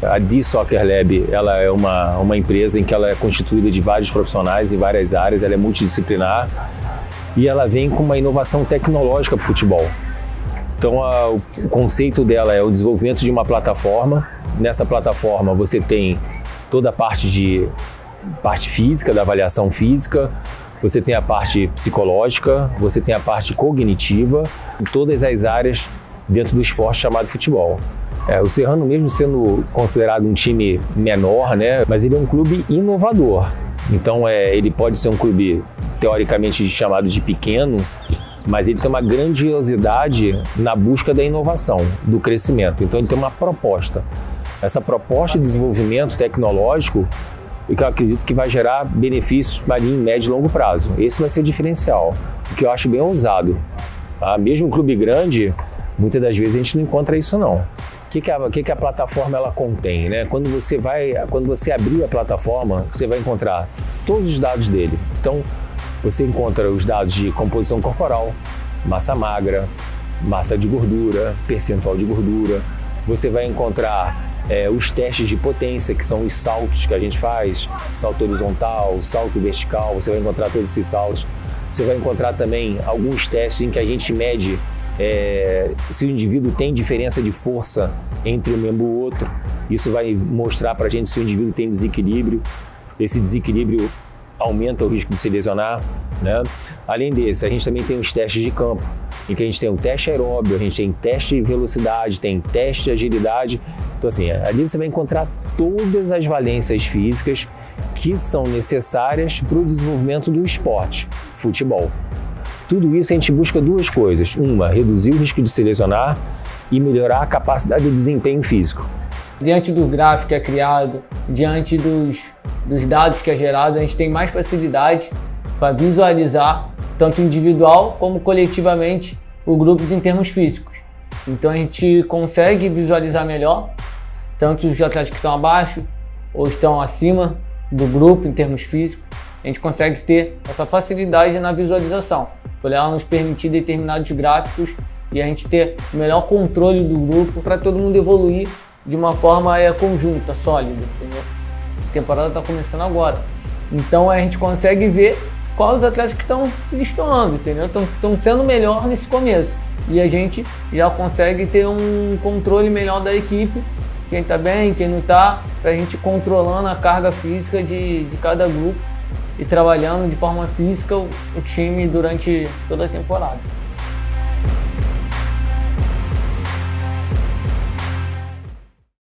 A D Soccer Lab, ela é uma empresa em que ela é constituída de vários profissionais em várias áreas, ela é multidisciplinar e ela vem com uma inovação tecnológica para o futebol. Então, o conceito dela é o desenvolvimento de uma plataforma. Nessa plataforma você tem toda a parte física, da avaliação física, você tem a parte psicológica, você tem a parte cognitiva, todas as áreas dentro do esporte chamado futebol. O Serrano, mesmo sendo considerado um time menor, né, mas ele é um clube inovador. Então, ele pode ser um clube teoricamente chamado de pequeno, mas ele tem uma grandiosidade na busca da inovação, do crescimento. Então, ele tem uma proposta. Essa proposta de desenvolvimento tecnológico, que eu acredito que vai gerar benefícios em médio e longo prazo. Esse vai ser o diferencial, o que eu acho bem ousado. Mesmo um clube grande, muitas das vezes a gente não encontra isso não. O que a plataforma ela contém, né? Quando você abrir a plataforma, você vai encontrar todos os dados dele. Então, você encontra os dados de composição corporal, massa magra, massa de gordura, percentual de gordura. Você vai encontrar os testes de potência, que são os saltos que a gente faz, salto horizontal, salto vertical, você vai encontrar todos esses saltos. Você vai encontrar também alguns testes em que a gente mede se o indivíduo tem diferença de força entre um membro e o outro. Isso vai mostrar para a gente se o indivíduo tem desequilíbrio. Esse desequilíbrio aumenta o risco de se lesionar, né? Além desse, a gente também tem os testes de campo, em que a gente tem um teste aeróbio, a gente tem teste de velocidade, tem teste de agilidade. Então, assim, ali você vai encontrar todas as valências físicas que são necessárias para o desenvolvimento do esporte, futebol. Tudo isso a gente busca duas coisas. Uma, reduzir o risco de se lesionar e melhorar a capacidade de desempenho físico. Diante do gráfico que é criado, diante dos dados que é gerado, a gente tem mais facilidade para visualizar, tanto individual como coletivamente, os grupos em termos físicos. Então a gente consegue visualizar melhor, tanto os atletas que estão abaixo ou estão acima do grupo em termos físicos. A gente consegue ter essa facilidade na visualização, por ela nos permitir determinados gráficos e a gente ter o melhor controle do grupo para todo mundo evoluir de uma forma conjunta, sólida, entendeu? A temporada está começando agora. Então a gente consegue ver quais os atletas que estão se destoando, entendeu? Estão sendo melhor nesse começo. E a gente já consegue ter um controle melhor da equipe, quem está bem, quem não está, para a gente controlando a carga física de cada grupo e trabalhando de forma física o time durante toda a temporada.